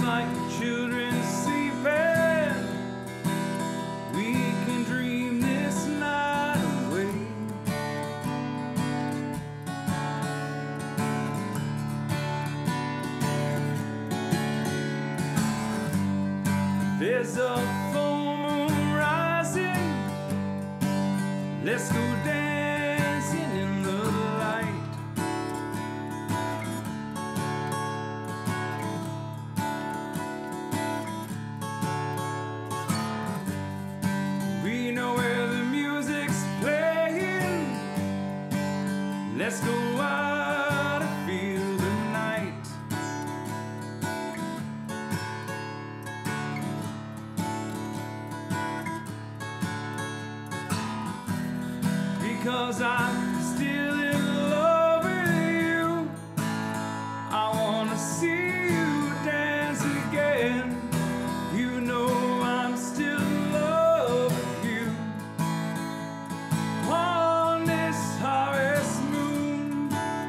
like children sleeping, we can dream this night away. There's a full moon rising, let's go dancing in the light. We know where the music's playing, let's go out and feel the night. Because I'm still in love with you, I wanna see you dance again. You know I'm still in love with you. On this harvest moon,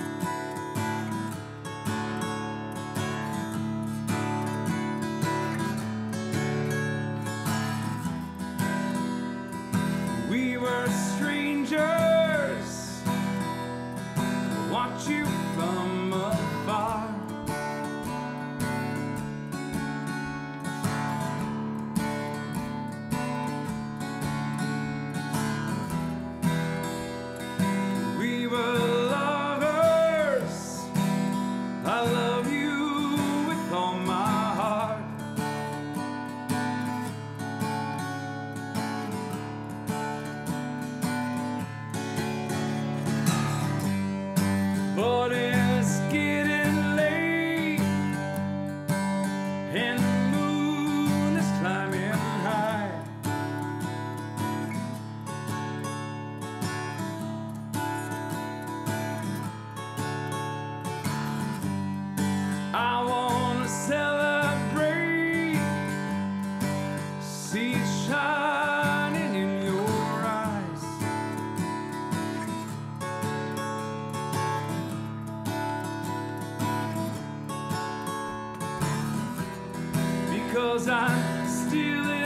we were strangers, watch you from afar. We were lovers, I love you with all my heart. But it's getting late and the moon is climbing high. I wanna celebrate, see it shining in your eyes. Because I'm still in